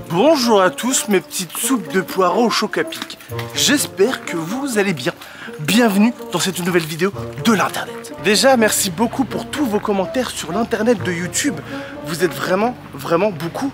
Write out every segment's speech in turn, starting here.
Bonjour à tous mes petites soupes de poireaux au choc à pic. J'espère que vous allez bien. Bienvenue dans cette nouvelle vidéo de l'internet. Déjà merci beaucoup pour tous vos commentaires sur l'internet de YouTube. Vous êtes vraiment beaucoup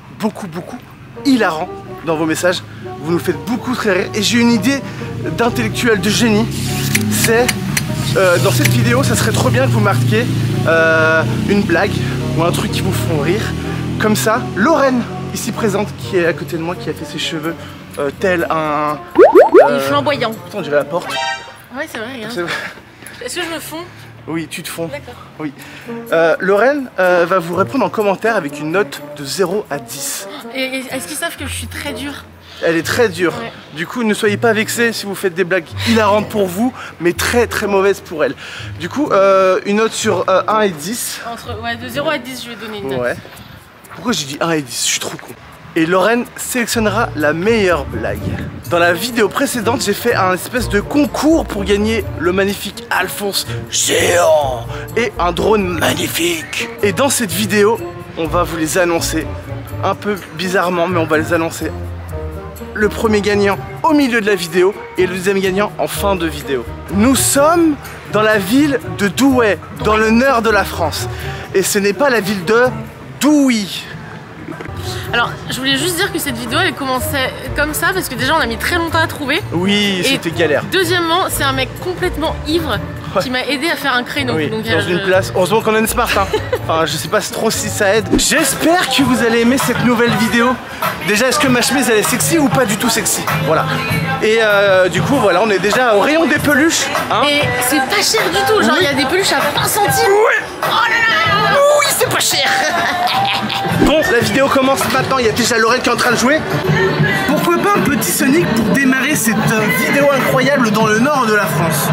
hilarants dans vos messages. Vous nous faites beaucoup très rire et j'ai une idée d'intellectuel de génie. C'est dans cette vidéo ça serait trop bien que vous marquiez une blague ou un truc qui vous font rire. Comme ça, Lorraine ici présente, qui est à côté de moi, qui a fait ses cheveux tel un... flamboyant. Putain, on dirait la porte. Ouais, c'est vrai, regarde. Est-ce que je me fonds? Oui, tu te fonds. D'accord. Oui. Lorraine va vous répondre en commentaire avec une note de 0 à 10. Et est-ce qu'ils savent que je suis très dure? Elle est très dure. Ouais. Du coup, ne soyez pas vexés si vous faites des blagues hilarantes pour vous, mais très mauvaises pour elle. Du coup, une note sur 1 et 10. Ouais, de 0 à 10, je vais donner une note. Ouais. Pourquoi j'ai dit 1 et 10? Je suis trop con. Et Lorraine sélectionnera la meilleure blague. Dans la vidéo précédente, j'ai fait un espèce de concours pour gagner le magnifique Alphonse géant et un drone magnifique. Et dans cette vidéo, on va vous les annoncer un peu bizarrement, mais on va les annoncer. Le premier gagnant au milieu de la vidéo et le deuxième gagnant en fin de vidéo. Nous sommes dans la ville de Douai, dans le nord de la France. Et ce n'est pas la ville de Douy. Alors, je voulais juste dire que cette vidéo elle commençait comme ça parce que déjà on a mis très longtemps à trouver. Oui, c'était galère. Deuxièmement, c'est un mec complètement ivre qui m'a aidé à faire un créneau. Oui, donc, dans une place. Heureusement qu'on a une smart. Hein. Enfin, je sais pas trop si ça aide. J'espère que vous allez aimer cette nouvelle vidéo. Déjà, est-ce que ma chemise elle est sexy ou pas du tout sexy? Voilà. Et du coup, voilà, on est déjà au rayon des peluches. Hein. Et c'est pas cher du tout. Genre, il y a des peluches à 20 centimes. Oui. Oh là là. Oui, c'est pas cher. Bon, la vidéo commence maintenant. Il y a déjà Lorraine qui est en train de jouer. Pourquoi pas un petit Sonic pour démarrer cette vidéo incroyable dans le nord de la France?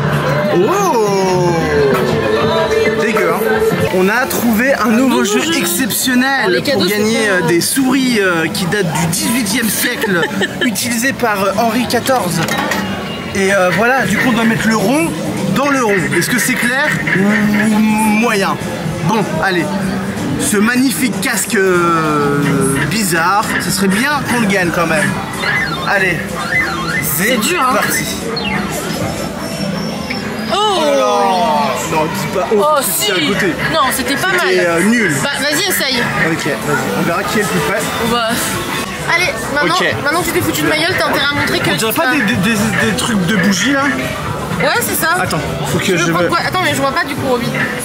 Oh, dégueu, hein. On a trouvé un nouveau jeu exceptionnel pour gagner des souris qui datent du 18e siècle, utilisées par Henri XIV. Et voilà, du coup on doit mettre le rond dans le rond. Est-ce que c'est clair ou moyen? Bon, allez. Ce magnifique casque bizarre, ce serait bien qu'on le gagne quand même. Allez, c'est dur, hein. Parti. Oh là là. Non, dis pas oh c'était si. à côté. Non, c'était pas mal. C'était nul. Bah vas-y, essaye. Ok, vas-y, on verra qui est le plus près. Bah. Allez, maintenant, Okay. maintenant que tu t'es foutu de ma gueule, t'as intérêt à montrer que... On dirait pas des trucs de bougies là? Ouais, c'est ça. Attends, faut que Tu veux je... prendre quoi? Attends, mais je vois pas du coup, Roby.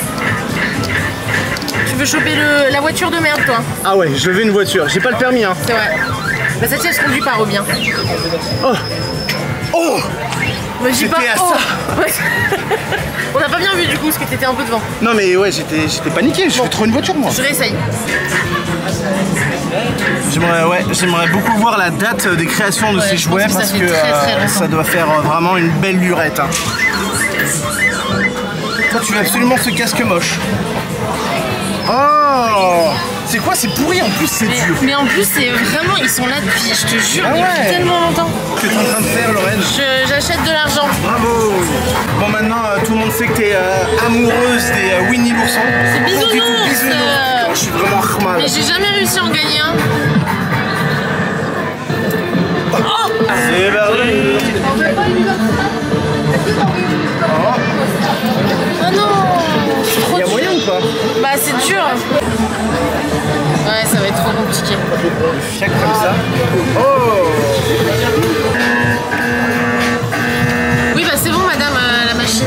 Tu veux choper la voiture de merde, toi? Ah ouais, je veux une voiture, j'ai pas le permis hein. C'est vrai. Bah celle-ci, elle se conduit pas, Roby. Hein. Oh. Oh. Mais dis pas C'était à oh. ça. Ouais. On n'a pas bien vu du coup, parce que t'étais un peu devant. Non mais ouais, j'étais paniqué, je veux trop une voiture moi. Je réessaye. J'aimerais beaucoup voir la date des créations de ces jouets parce que ça doit faire vraiment une belle lurette. Hein. Toi tu veux absolument ce casque moche. Oh, c'est quoi? C'est pourri en plus, c'est dur. Mais en plus, c'est vraiment, ils sont là depuis, je te jure, Ah ouais. depuis tellement longtemps. Qu'est-ce que t'es en train de faire, Lorraine? J'achète de l'argent. Bravo. Bon maintenant, tout le monde sait que t'es amoureuse des Winnie l'ourson. C'est bisounours. Je suis vraiment mal. Mais j'ai jamais réussi à en gagner un. Oh. C'est parti. Oh non, c'est trop dur. Y'a moyen ou pas? Bah c'est dur. Ouais, ça va être trop compliqué. Fiac comme ça. Oh. Oui, bah c'est bon, madame, la machine.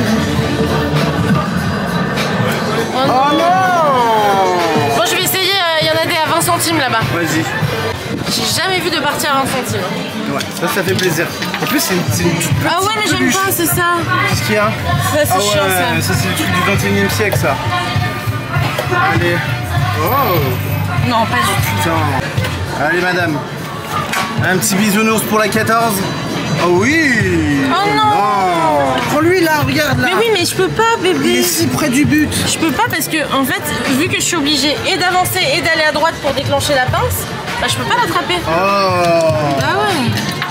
Oh non. Oh non. Bon, je vais essayer, il y en a des à 20 centimes là-bas. Vas-y. J'ai jamais vu de partie à 20 centimes. Ouais, ça fait plaisir. En plus, c'est une toute petite Ah ouais, mais j'aime pas, c'est ça. Qu'est-ce qu'il y a? Ça, c'est chiant, ça. Ça c'est le truc du 21e siècle, ça. Allez. Oh. Non, pas du tout. Putain. Allez, madame. Un petit bisounours pour la 14. Oh oui. Oh non. Prends-lui là, regarde là. Mais oui, mais je peux pas, bébé. Il est si près du but. Je peux pas parce que, en fait, vu que je suis obligée et d'avancer et d'aller à droite pour déclencher la pince, bah je peux pas l'attraper. Oh. Ah ouais.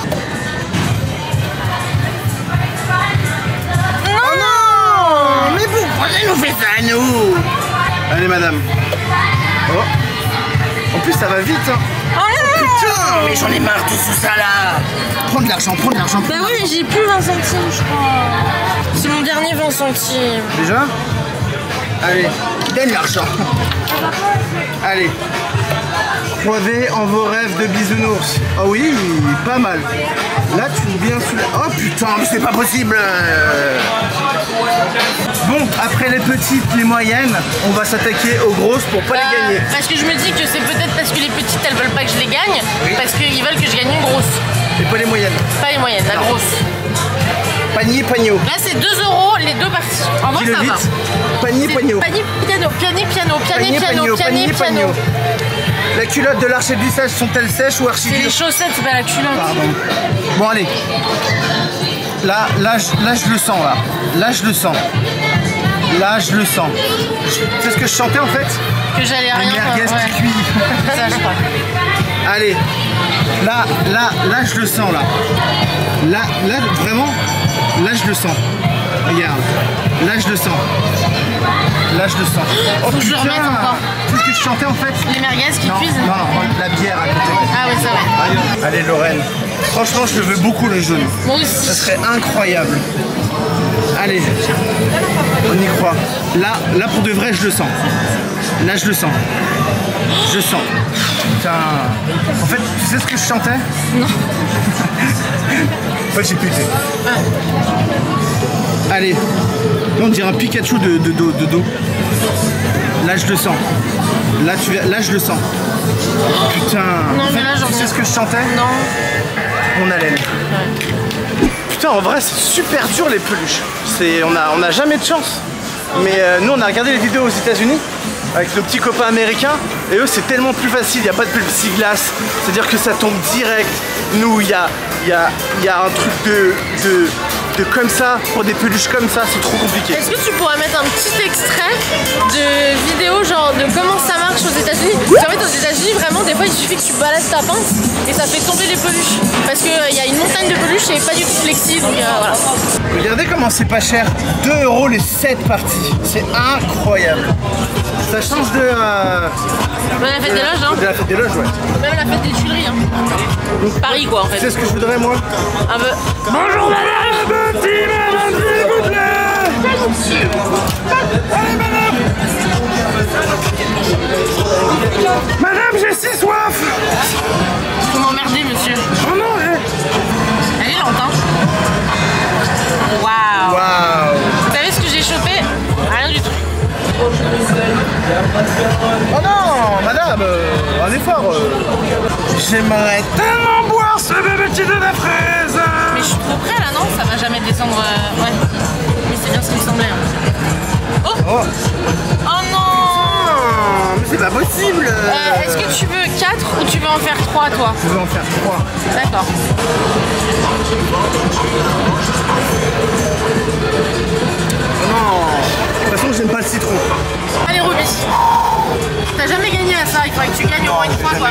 Oh non. Mais pourquoi elle nous fait ça à nous? Allez, madame. Oh. En plus, ça va vite. Hein. Oh putain, mais j'en ai marre de tout ça là. Prends de l'argent, prends de l'argent. Bah oui, mais j'ai plus 20 centimes, je crois. C'est mon dernier 20 centimes. Déjà? Allez, donne l'argent. Allez. Croyez en vos rêves de bisounours. Oh oui, pas mal. Là, tu me viens sous la... Oh putain, mais c'est pas possible. Bon, après les petites, les moyennes, on va s'attaquer aux grosses pour pas les gagner. Parce que je me dis que c'est peut-être parce que les petites, elles veulent pas que je les gagne. Oui. Parce qu'ils veulent que je gagne une grosse. Et pas les moyennes. Pas les moyennes, la grosse. Panier, pagno. Là, c'est 2 € les deux parties. En vrai, ça va. Panier, pagno. Panier, piano, panier, piano, panier, piano, panier, piano. La culotte de l'archiblissage sont-elles sèches ou archi dures? C'est les chaussettes, c'est pas la culotte. Pardon. Bon, allez. Là, je le sens, là. Là, je le sens. Là, je le sens. C'est ce que je chantais, en fait? Que j'allais rien faire. Merguez qui cuit. C'est ça, je crois. Allez. Là, je le sens, là. Là, vraiment, là, je le sens. Regarde. Là, je le sens. Là, je le sens. Oh, faut que je le remette encore. C'est ce que je chantais, en fait? Les merguez qui cuisent? Non, la bière à côté. Ah oui, c'est vrai. Allez, Lorraine. Franchement, je le veux beaucoup, le jaune. Moi aussi. Ça serait incroyable. Allez, on y croit. Là, pour de vrai, je le sens. Là, je le sens. Je sens. Putain. En fait, tu sais ce que je chantais? Non. En fait, j'ai puté. Allez. Là, on dirait un Pikachu de dos. Là, je le sens. Là, je le sens. Putain. Non, mais là, j'en tu sais ce que je chantais? Non. Mon haleine. Ouais. Putain, en vrai, c'est super dur les peluches. On a jamais de chance. Mais nous, on a regardé les vidéos aux États-Unis avec nos petits copains américains. Et eux, c'est tellement plus facile. Il n'y a pas de plexiglas. C'est-à-dire que ça tombe direct. Nous, il y a un truc de comme ça, pour des peluches comme ça, c'est trop compliqué. Est-ce que tu pourrais mettre un petit extrait de vidéo genre de comment ça marche aux États-Unis? En fait, aux États-Unis, vraiment, des fois, il suffit que tu balades ta pince et ça fait tomber les peluches. Parce qu'il y a une montagne de peluches et pas du tout flexi, donc voilà. Regardez comment c'est pas cher. 2 € les 7 parties. C'est incroyable. Ça change de... la fête des loges, hein. De la fête des loges, ouais. Même la fête des Tuileries, hein. Paris, quoi, en fait. C'est ce que je voudrais, moi. Un peu. Bonjour, madame. Madame, s'il vous plaît. Allez, madame. Madame, j'ai si soif. Vous m'emmerdez, monsieur. Oh non, Elle est lente, hein. Waouh. Waouh. Vous savez ce que j'ai chopé? Rien du tout. Oh non, madame, un effort. J'aimerais tellement boire ce bébé petit de la fraise. Mais je suis trop près là, non? Ça va jamais descendre. Ouais. Mais c'est bien ce qui me semblait. Hein. Oh. Oh non. Mais c'est pas possible. Est-ce que tu veux 4 ou tu veux en faire 3 toi? Je veux en faire 3. D'accord. Non. De toute façon, j'aime pas le citron. Allez, Ruby. T'as jamais gagné à ça, il faudrait que tu gagnes au moins une fois quoi.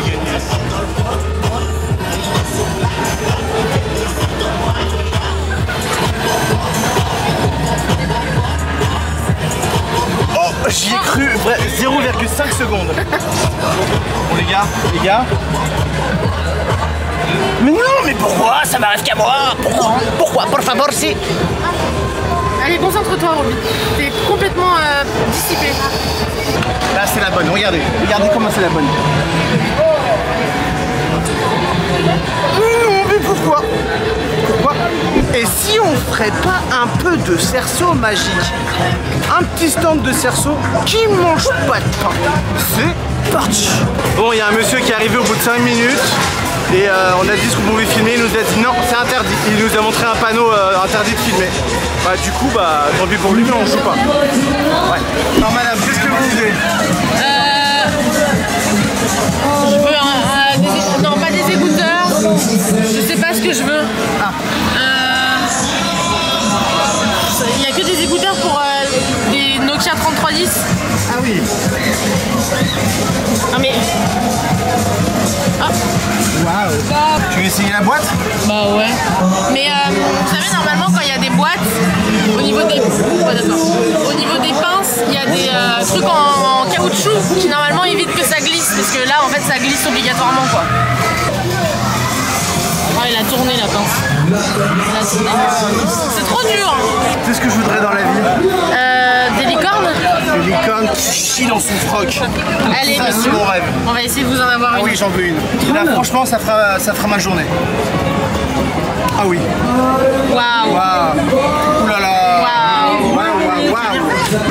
Oh, j'y ai cru, 0,5 secondes. Bon les gars. Mais non, mais pourquoi? Ça m'arrive qu'à moi. Pourquoi? Por favor, si. Allez, concentre-toi, Ruby. T'es complètement dissipé. Là, c'est la bonne. Regardez comment c'est la bonne. Mais pourquoi? Et si on ferait pas un peu de cerceau magique? Un petit stand de cerceau qui mange pas de pain. C'est parti. Bon, il y a un monsieur qui est arrivé au bout de 5 minutes. Et on a dit ce qu'on pouvait filmer, il nous a dit non, c'est interdit. Il nous a montré un panneau interdit de filmer. Bah du coup, bah tant pis pour lui, mais on joue pas. Ouais. Alors madame, qu'est-ce que vous voulez? Je veux non, pas des écouteurs. Je sais pas ce que je veux. Il y a que des écouteurs pour des Nokia 3310. Ah oui. Ah mais... Ah. Waouh. Tu veux essayer la boîte? Bah ouais. Mais vous savez, normalement quand il y a des boîtes, au niveau des... Au niveau des pinces, il y a des trucs en caoutchouc qui normalement évitent que ça glisse. Parce que là en fait ça glisse obligatoirement quoi. C'est trop dur. Qu'est-ce que je voudrais dans la vie? Des licornes? Des licornes qui chient dans son froc. Allez, ça c'est mon rêve. On va essayer de vous en avoir une. Ah oui, j'en veux une. Là, franchement, ça fera ma journée. Ah oui. Waouh. Waouh. Ouh là là. Waouh. Waouh, waouh.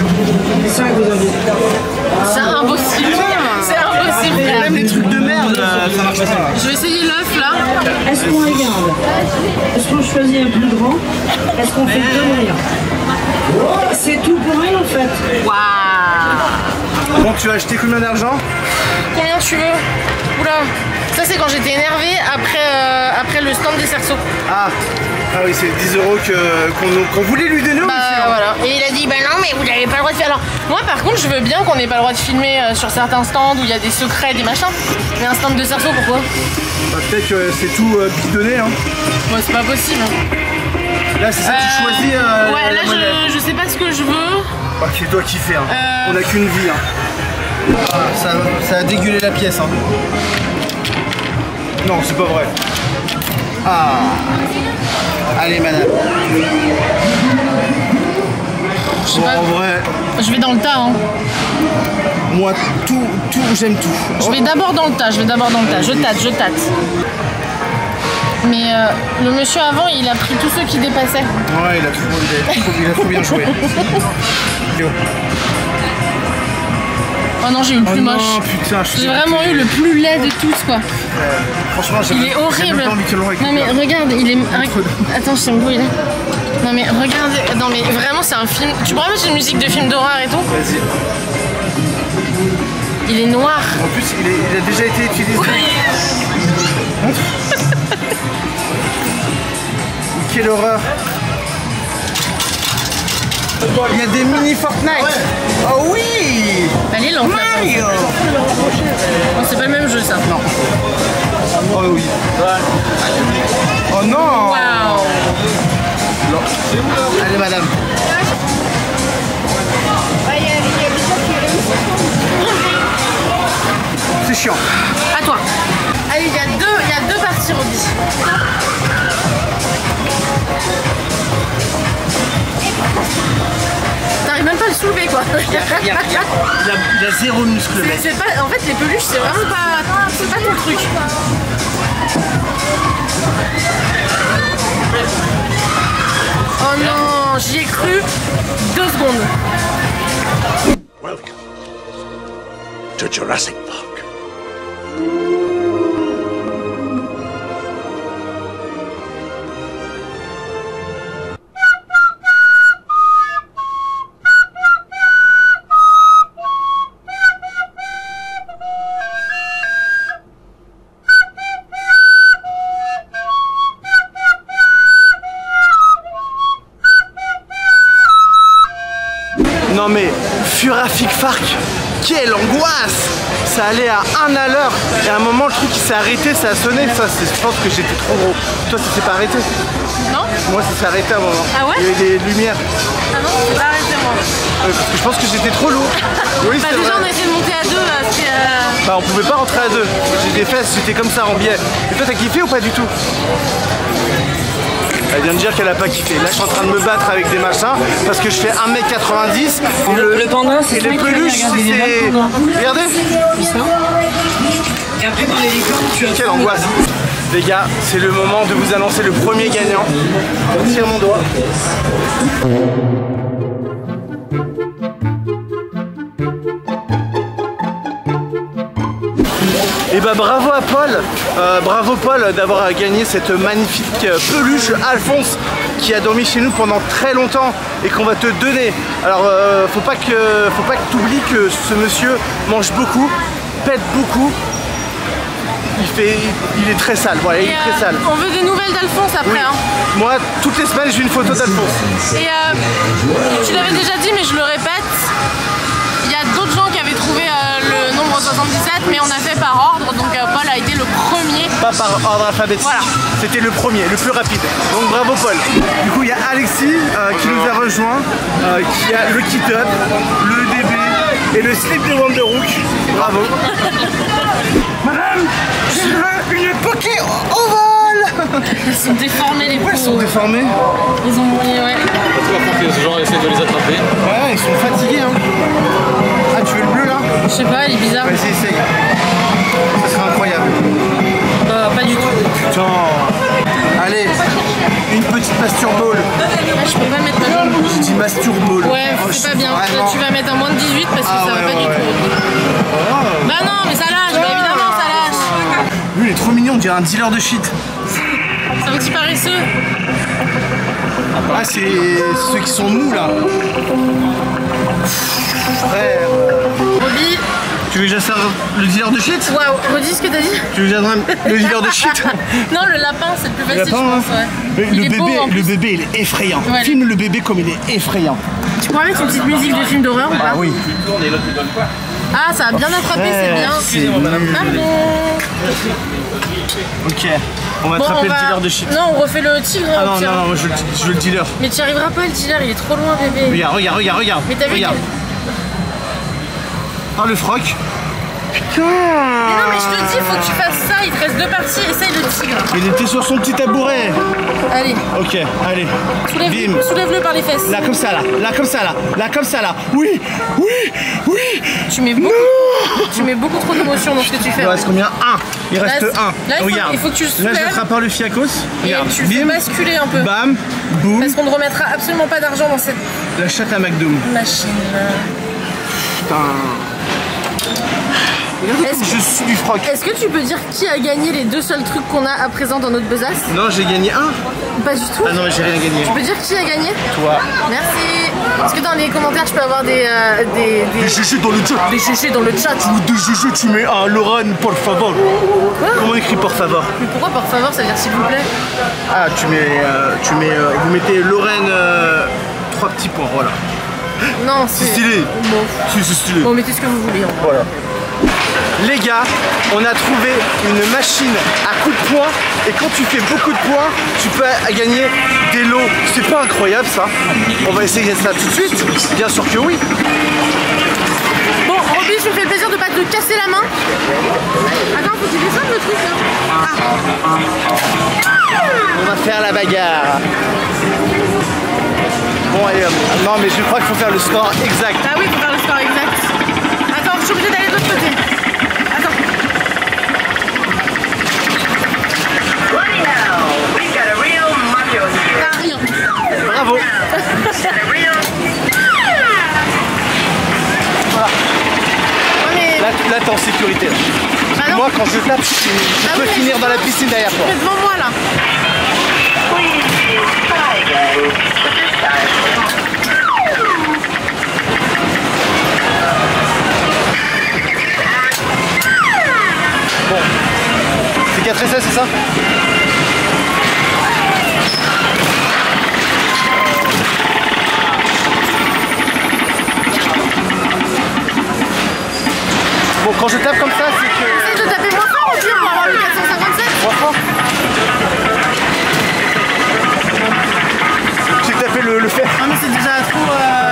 C'est impossible. C'est impossible. Même les trucs de merde, ça marche pas. Je vais essayer l'œuf là. Est-ce qu'on regarde? Est-ce qu'on choisit un plus grand? Est-ce qu'on fait comme rien? C'est tout pour elle en fait. Waouh. Bon, tu as acheté combien d'argent? Combien tu veux? Oula. Ça c'est quand j'étais énervée après le stand des cerceaux. Ah oui, c'est 10 € qu'on voulait lui donner. Voilà. Et il a dit bah non mais vous n'avez pas le droit de faire. Alors moi par contre je veux bien qu'on n'ait pas le droit de filmer sur certains stands où il y a des secrets, des machins. Mais un stand de cerceaux pourquoi? Bah, peut-être que c'est tout bidonné hein. Moi c'est pas possible. Là c'est ça que tu choisis ouais là je sais pas ce que je veux. Bah, fais-toi kiffer hein. On a qu'une vie hein. Ah, ça a dégulé la pièce hein. Non c'est pas vrai. Ah. Allez madame. Bon, en vrai. Je vais dans le tas hein. Moi tout j'aime tout. Je vais d'abord dans le tas, je tâte. Mais le monsieur avant il a pris tous ceux qui dépassaient. Ouais il a trop bien joué. Oh non j'ai eu le plus moche. Putain, j'ai vraiment eu le plus laid de tous quoi. Franchement il est horrible. Non mais regarde, il est... Attends je sais où il est. Non mais regarde, non mais vraiment c'est un film. Tu pourrais mettre une musique de film d'horreur et tout? Vas-y. Il est noir. En plus il a déjà été utilisé. Quelle horreur. Il y a des mini Fortnite. Ouais. Oh oui. Allez l'enfer. Oh, c'est pas le même jeu ça. Non. Oh oui. Oh non. Waouh. Allez madame. C'est chiant. À toi. Allez, il y a deux parties Roby. T'arrives même pas à le soulever quoi. Il y a zéro muscle mec. En fait les peluches c'est vraiment pas ton truc. Oh non, j'y ai cru 2 secondes. Welcome to Jurassic Park. Non mais Jurassic Park, quelle angoisse! Ça allait à 1 à l'heure et à un moment le truc il s'est arrêté, ça a sonné. Ça, je pense que j'étais trop gros. Toi ça s'est pas arrêté? Non? Moi ça s'est arrêté à un moment. Ah ouais? Il y avait des lumières. Ah non, c'est pas arrêté moi. Parce que je pense que j'étais trop lourd. Oui, bah c'est déjà vrai. on a essayé de monter à 2 là, c'était... Bah on pouvait pas rentrer à 2. J'ai des fesses, j'étais comme ça en biais. Et toi t'as kiffé ou pas du tout? Elle vient de dire qu'elle a pas kiffé. Là je suis en train de me battre avec des machins parce que je fais 1m90 et le panda c'est les peluches c'est... Regardez. Et après dans les licornes tu as... Quelle angoisse. Les gars, c'est le moment de vous annoncer le premier gagnant. Je tire mon doigt. Et bah bravo à Paul, bravo Paul d'avoir gagné cette magnifique peluche Alphonse qui a dormi chez nous pendant très longtemps et qu'on va te donner. Alors faut pas que tu oublies que ce monsieur mange beaucoup, pète beaucoup. Il est très sale, voilà, il est très sale. On veut des nouvelles d'Alphonse après. Oui. Hein. Moi, toutes les semaines, j'ai une photo d'Alphonse. Et tu l'avais déjà dit, mais je le répète, il y a d'autres gens qui avaient trouvé le nombre 77, mais on a fait par ordre, donc Paul a été le premier. Pas par ordre alphabétique, voilà. C'était le premier, le plus rapide. Donc bravo Paul. Du coup, il y a Alexis qui nous a rejoint, qui a le kit-up, le DB et le slip de Wanderhook. Bravo. Madame, je veux une Poké au vol. Ils sont déformés les pauvres. transformés. Ils ont brûlé, ouais. Parce que ces gens essaient de les attraper. Ouais, ils sont fatigués, hein. Ah, tu veux le bleu là? Je sais pas, il est bizarre. Vas-y, essaye. Ça serait incroyable. Pas du tout. Putain. Allez, une petite masturball. Ah, je peux pas mettre ma jambe. Je dis masturball. Ouais, c'est pas bien. Vraiment... Tu vas mettre un moins de 18 parce que ça va pas du tout. Bah non, mais ça lâche, bah évidemment ça lâche. Lui, il est trop mignon, on dirait un dealer de shit. C'est un petit paresseux. Ah, c'est ceux qui sont mous là. Frère. Roby. Tu veux que j'installe le dealer de shit? Waouh, redis ce que t'as dit. Tu veux que j'installe le dealer de shit? Non, le lapin, c'est le plus facile, je Lapin, pense. Ouais. Il est beau, en plus. Le bébé, il est effrayant. Ouais, Filme le bébé comme il est effrayant. Tu pourrais mettre une petite musique de film d'horreur ou pas? Ah oui. Ah, ça a bien attrapé, c'est bien. Pardon. Ok, on va Bon, attraper le dealer de shit. Non, on refait le tigre. Ah au non, pire. non, moi je veux le dealer. Mais tu n'y arriveras pas, le dealer, il est trop loin, bébé. Regarde. Mais t'as vu Regarde. Ah, le froc. Putain. Mais non, mais je te dis, faut que tu fasses ça. Il te reste 2 parties. Essaye le tigre. Il était sur son petit tabouret. Allez, Ok, allez. Bim. soulève-le par les fesses. Là comme ça là. Oui. Tu mets beaucoup trop d'émotion dans ce que tu fais. Il reste combien? 1. Il reste Là, 1. là, Regarde. il faut que tu le Là soulèves. j'attrape par le fiacos. Et Regarde. tu le fais basculer un peu. Bam. Boum. Parce qu'on ne remettra absolument pas d'argent dans cette La chatte à McDoom. machine. Putain. Regarde comme je suis du froc. Est-ce que tu peux dire qui a gagné les 2 seuls trucs qu'on a à présent dans notre besace? Non, j'ai gagné 1. Pas du tout. Ah non, mais j'ai rien gagné. Tu peux dire qui a gagné? Toi. Merci. Est-ce que dans les commentaires, je peux avoir des GG dans le chat. des GG dans le chat? Ou de GG, tu mets un Lorraine, por favor. Comment on écrit por favor? Mais pourquoi par favor, ça veut dire s'il vous plaît? Ah, vous mettez Lorraine 3 petits points, voilà. Non, C'est stylé. Bon. C'est stylé. Bon, mettez ce que vous voulez. En vrai. Voilà. Les gars, on a trouvé une machine à coups de poing et quand tu fais beaucoup de points, tu peux gagner des lots. C'est pas incroyable ça? On va essayer ça tout de suite. Bien sûr que oui. Bon, Roby, je me fais le plaisir de pas te casser la main. Attends, faut que tu descendes le truc là. On va faire la bagarre. Bon, allez hop. Non, mais je crois qu'il faut faire le score exact. Ah oui, faut faire le score exact. Attends, je suis obligée d'aller de l'autre côté. Attends. Ah, rien. Bravo. Voilà. Ouais, mais... Là, t'es en sécurité. Ah non. Moi, quand je tape, je Ah peux oui, finir dans la piscine derrière toi. Mais devant moi là. Bon. Cicatrisé, c'est ça? Bon, quand je tape comme ça, c'est que... Essaye de taper moins fort au pire pour avoir le 457. Moins fort. J'ai tapé le fer. Non mais c'est déjà trop...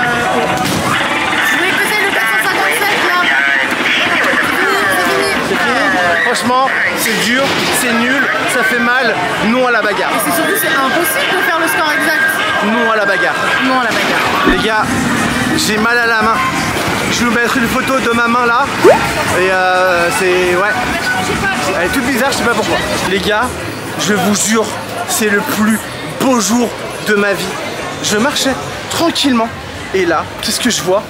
Je voulais que t'essayes le 457 là. C'est fini. Franchement, c'est dur, c'est nul, ça fait mal. Non à la bagarre. Et c'est surtout c'est impossible de faire le score exact. Non à la bagarre. Non à la bagarre. Les gars, j'ai mal à la main. Je vais vous mettre une photo de ma main là. Et c'est... Ouais. Elle est toute bizarre, je sais pas pourquoi. Les gars, je vous jure, c'est le plus beau jour de ma vie. Je marchais tranquillement. Et là, qu'est-ce que je vois?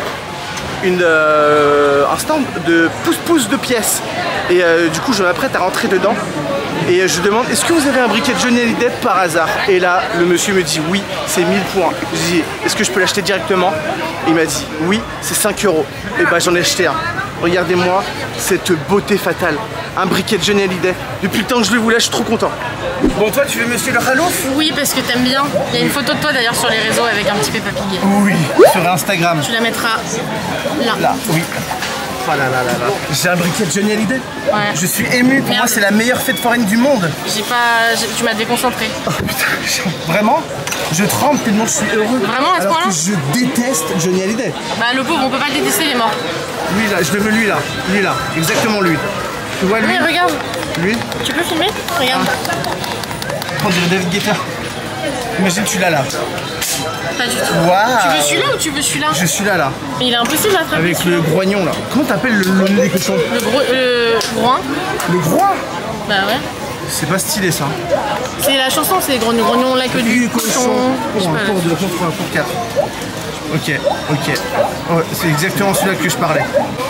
Un stand de pouce-pouce de pièces. Et du coup, je m'apprête à rentrer dedans. Et je demande, est-ce que vous avez un briquet de Johnny Hallyday par hasard? Et là, le monsieur me dit, oui, c'est 1000 points. Je dis, est-ce que je peux l'acheter directement? Il m'a dit, oui, c'est 5 €. Et bah, j'en ai acheté un. Regardez-moi cette beauté fatale. Un briquet de Johnny Hallyday. Depuis le temps que je le voulais, je suis trop content. Bon, toi, tu veux monsieur le Ralouf? Oui, parce que t'aimes bien. Il y a une photo de toi d'ailleurs sur les réseaux avec un petit Peppa Pig. Oui, sur Instagram. Tu la mettras là. Là, oui. Oh là là là là. J'ai un briquet de Johnny Hallyday. Ouais. Je suis ému. Pour Merde. moi, c'est la meilleure fête foraine du monde. Tu m'as déconcentré. Oh putain, vraiment, je tremble tellement je suis heureux. Vraiment, à ce alors point-là? que je déteste Johnny Hallyday. Bah le pauvre, on peut pas le détester, il est mort. Lui là, je le veux lui là, exactement lui. Tu vois lui? Oui, regarde. Lui? Tu peux filmer? Regarde. On dirait David Guetta. Imagine, tu l'as là. Pas du tout. Waouh. Tu veux celui-là ou tu veux celui-là? Je suis là. Mais il est impossible à attraper. Avec le grognon là. Comment t'appelles le nez des cochons? Le groin. Le groin? Bah ouais. C'est pas stylé ça. C'est la chanson, c'est grognon, grognon, la queue du cochon. Pour un cours de pour 4. Ok. Oh, c'est exactement celui-là que je parlais.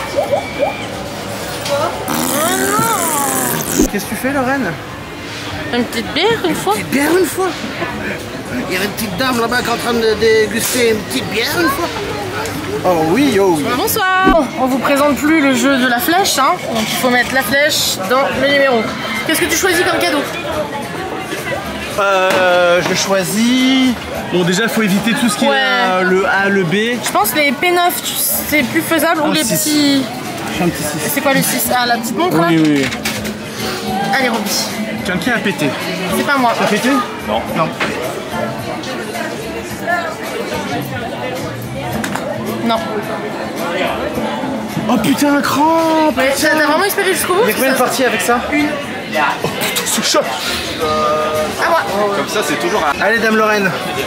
Qu'est-ce que tu fais, Lorraine? Une petite bière une fois. Une bière une fois. Il y avait une petite dame là-bas qui est en train de déguster une petite bière une fois. Oh oui, oh oui. Bonsoir. Bon, on vous présente plus le jeu de la flèche, hein. Donc il faut mettre la flèche dans le numéro. Qu'est-ce que tu choisis comme cadeau? Je choisis... Bon déjà il faut éviter tout ce qui est le A, le B. Je pense les P9 c'est plus faisable ou les 6. petits... Je fais un petit 6. C'est quoi le 6? Ah la petite montre là? Oui. Allez Roby. Quelqu'un a pété. C'est pas moi. T'as pété? Non. Non. Oh putain, un cran! Ouais, t'as vraiment espéré jusqu'au bout? Il y a combien de parties avec ça? Une. Oh putain, ce chat! À moi. Comme ça, c'est toujours un... Allez, Dame Lorraine.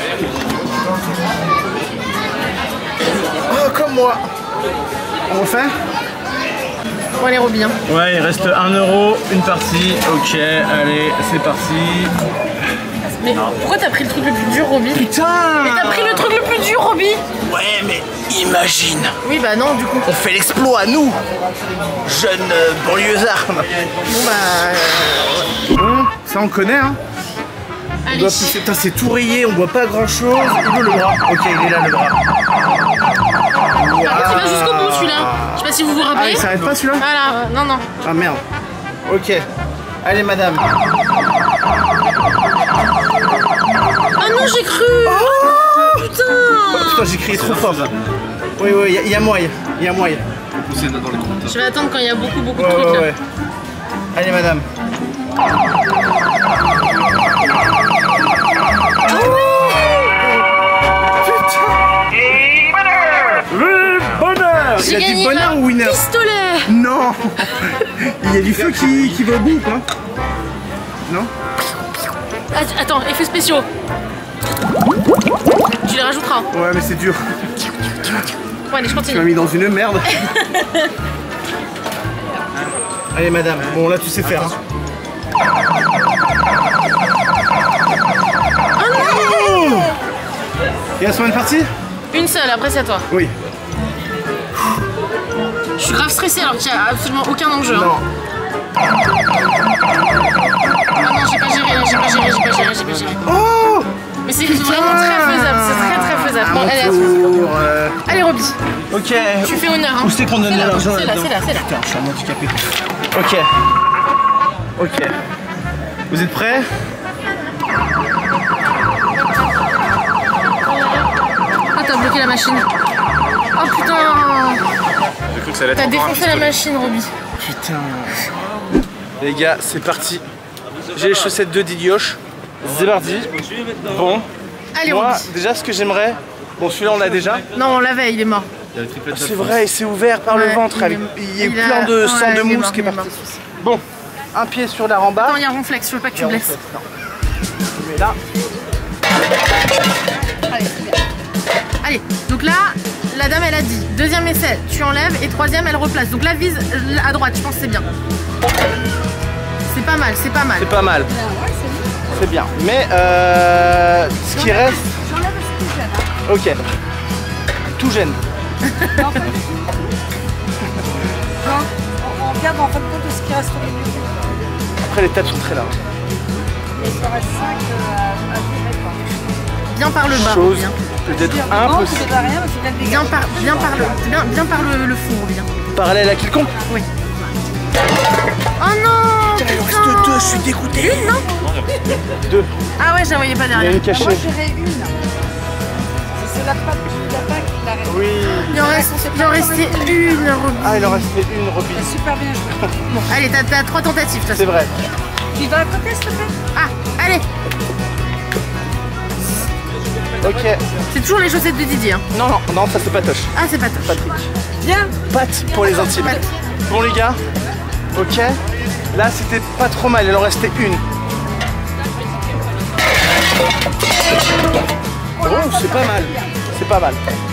Oh, comme moi. On refait? Bon allez Roby. Hein. Ouais, il reste 1 €, une partie. Ok, allez, c'est parti. Mais pourquoi t'as pris le truc le plus dur, Roby? Putain! Mais t'as pris le truc le plus dur, Roby! Ouais, mais imagine! Oui, bah non, du coup. On fait l'exploit, nous! Jeunes banlieusards! Bon bah... Bon, ça on connaît, hein? Allez. On doit pousser. Putain, c'est tout rayé, on voit pas grand chose. Il veut le bras. Ok, il est là le bras. Par contre, il va jusqu'au bout celui-là. Je sais pas si vous vous Ah, rappelez. il s'arrête pas celui-là? Voilà, non. Ah merde. Ok. Allez, madame. Ah non, j'ai cru! Oh Putain! Putain, j'ai crié trop fort. Oui, il y a moyen. Il y a moyen. Poussez dans les commentaires. Je vais attendre quand il y a beaucoup de trucs là. Ouais. Allez, madame. J'ai Il a dit gagné bonheur un ou winner? pistolet! Non. Il y a du feu qui va au bout, quoi. Non? Attends, effets spéciaux. Tu les rajouteras. Ouais, mais c'est dur. Ouais, allez, je Tu m'as continue. mis dans une merde. Allez, madame. Bon, là, tu sais faire. Hein. Il reste combien de parties? Une seule, après c'est à toi. Oui. Je suis grave stressée alors qu'il n'y a absolument aucun enjeu. Non. Ah non, j'ai pas géré. Oh! Mais c'est vraiment très faisable, c'est très faisable. Bon, allez, Tour, allez Roby, Ok. tu fais honneur. Hein. Où c'est qu'on donne de l'argent C'est là, là-dedans? c'est là. Putain, je suis un handicapé. Ok. Vous êtes prêts? Ah, t'as bloqué la machine. Oh putain! J'ai cru que ça allait être T'as encore un défoncé la machine, Roby. Putain. Les gars, c'est parti. J'ai les chaussettes de Didioche. C'est parti. Bon. Allez, Moi, Roby. déjà, ce que j'aimerais. Bon, celui-là, on l'a déjà. Non, on l'avait, il est mort. C'est vrai, il s'est ouvert par le Ouais, ventre. Il y a eu plein de sang de mousse qui est parti. Bon, un pied sur la rambarde. Non, il y a un ronflex, je veux pas que tu blesses. Je mets là. Allez, donc là, la dame elle a dit, deuxième essai, tu enlèves et troisième elle replace. Donc là, vise à droite, je pense que c'est bien. C'est pas mal, c'est pas mal. C'est pas mal. C'est bien. Mais ce qui reste. Ok. Tout gêne. On regarde en fin de compte ce qui reste au milieu. Après, les tables sont très larges. Il en reste 5 à gérer. Bien par le bas, Chose bien. peut-être Non, impossible. c'est pas rien, mais c'est bien Bien par le fond, bien. Parallèle à quiconque. Oui. Oh non! Il en reste putain. 2, je suis dégoûté. Une, non? 2. Ah ouais, je la voyais pas Il y a derrière. une cachée. Moi, j'irai une. C'est la patte du lapin qui l'arrête. Oui. Il en restait une, Roby. Ah, il en restait une, Roby. Super bien joué. Bon, allez, t'as 3 tentatives, de toute C'est façon. vrai. Tu vas à côté, s'il te plaît? Ah, allez! Ok. C'est toujours les chaussettes de Didier. Hein. Non, ça c'est Patoche. Ah, c'est pas touche. Patrick. Viens. Pâte pour les intimes. Pâte. Bon les gars, ok. Là c'était pas trop mal, il en restait une. Oh, c'est pas mal. C'est pas mal.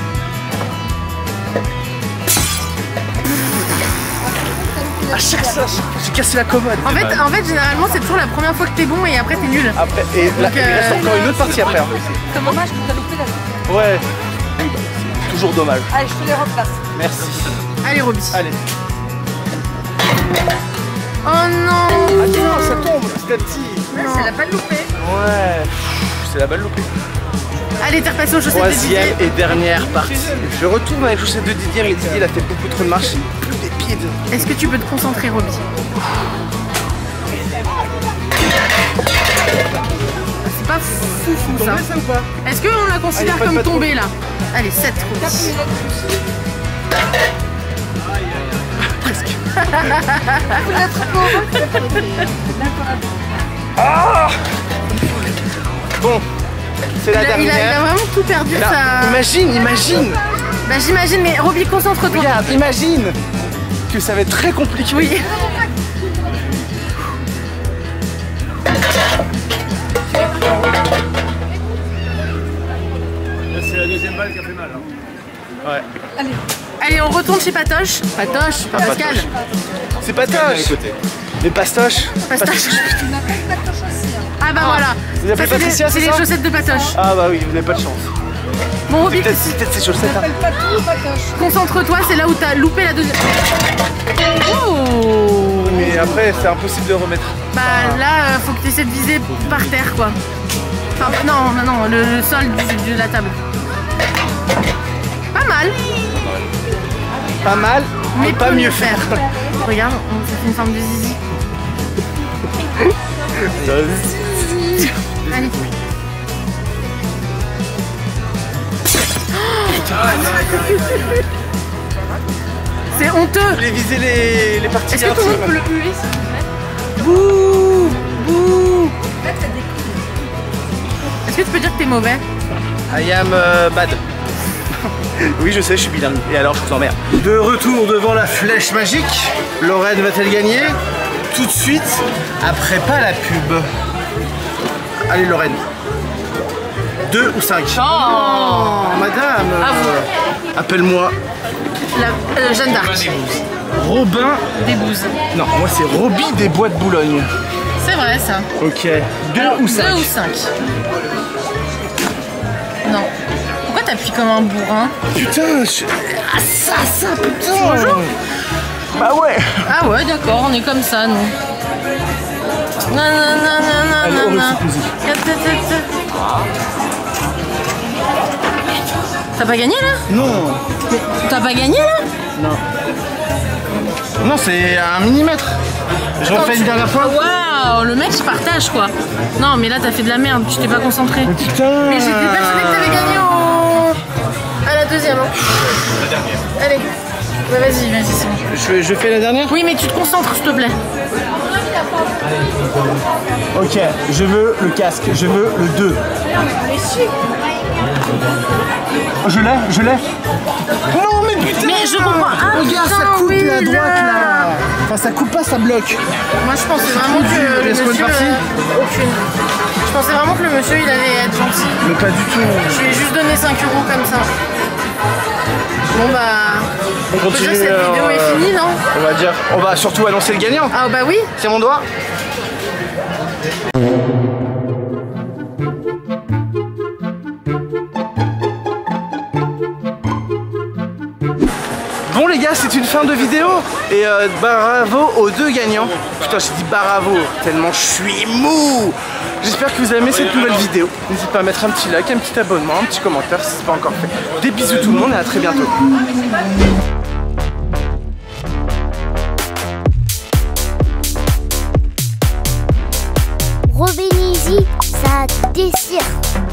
À chaque fois, j'ai cassé la commode. En fait, généralement, c'est toujours la première fois que t'es bon et après t'es nul. Après, et là, il reste encore une autre partie après. Hein. C'est dommage que t'as loupé la... Ouais. C'est toujours dommage. Allez, je te les replace. Merci. Allez, Roby. Allez. Oh non. Attends, ça tombe petit à petit. C'est la balle loupée. Ouais. C'est la balle loupée. Allez, t'es repassé aux chaussettes de Didier. Troisième et dernière partie. Je retourne avec les chaussettes de Didier, mais Didier il a fait beaucoup trop de marche. J'ai plus des pieds. Est-ce que tu peux te concentrer, Roby? C'est pas fou ça. Ça ou pas? Est-ce qu'on la considère Allez, comme pas tombée là? Allez, 7 Roby. Presque. Ah Bon, c'est la il dernière. a vraiment tout perdu Là, sa... imagine. Bah j'imagine, mais Roby, concentre-toi. Regarde, imagine que ça va être très compliqué. Oui. C'est la deuxième balle qui a fait mal. Hein. Ouais. Allez, on retourne chez Patoche. Patoche, pas Pascal. C'est Patoche. Mais Pastoche. Pastoche. On appelle Patoche aussi. Hein. Ah bah voilà. Vous appelez Ça, Patricia, c'est c'est les ça chaussettes de Patoche. Ah bah oui, vous n'avez pas de chance. Bon Roby, C'est peut-être ces chaussettes. On Hein. appelle pas tout Patoche. concentre-toi, c'est là où t'as loupé la deuxième. Oh. Mais après, c'est impossible de remettre. Bah là, faut que tu essaies de viser par terre quoi. Enfin, non, le sol de la table. Pas mal, Pas mal, mais pas peut mieux faire. Regarde, on fait une forme de zizi. Allez. C'est honteux. Je voulais viser les parties Est-ce que tout le monde peut intimes. le puer s'il te plaît? Bouh. Bouh. Est-ce que tu peux dire que t'es mauvais? I am bad. Oui, je sais, je suis bilingue. Et alors, je vous emmerde. De retour devant la flèche magique. Lorraine va-t-elle gagner? Tout de suite, après pas la pub. Allez, Lorraine. 2 ou 5? Oh, madame. À vous. Appelle-moi Jeanne d'Arc. Robin. Des bouses. Non, moi c'est Roby des Bois de Boulogne. C'est vrai ça. Ok. 2 ou 5? 2 ou 5. Non. Pourquoi t'appuies comme un bourrin? Putain, ah ça, putain. Bah ouais. Ah ouais, d'accord, on est comme ça, nous. Non. Allez, au reçu, T'as pas gagné là? Non. T'as pas gagné là? Non, c'est un millimètre. Je refais une dernière fois. Waouh, le mec il partage quoi. Non, mais là t'as fait de la merde, tu t'es pas concentré. Putain. Mais j'étais persuadée que t'avais gagné à la deuxième. Hein. La dernière. Allez. Bah, vas-y, c'est bon. Je fais la dernière? Oui, mais tu te concentres, s'il te plaît. Ok, je veux le casque, je veux le 2. Oh, je l'ai. Non, mais putain. Mais je comprends. Ah, regarde, ça putain, coupe oui, la droite là. là. Enfin, ça coupe pas, ça bloque. Moi, je pensais vraiment que le Est-ce qu'on est monsieur... parti aucune. Je pensais vraiment que le monsieur, il allait être gentil. Mais pas du tout. Je lui ai juste donné 5 € comme ça. Bon, bah... On On peut dire continue. que cette vidéo est finie, non? On va surtout annoncer le gagnant. Ah, bah oui. Tiens mon doigt. Bon les gars, c'est une fin de vidéo et bravo aux 2 gagnants. Putain, j'ai dit bravo, tellement je suis mou. J'espère que vous avez aimé cette nouvelle vidéo. N'hésitez pas à mettre un petit like, un petit abonnement, un petit commentaire si ce n'est pas encore fait. Des bisous tout le monde et à très bientôt. Robin Easy, ça déchire.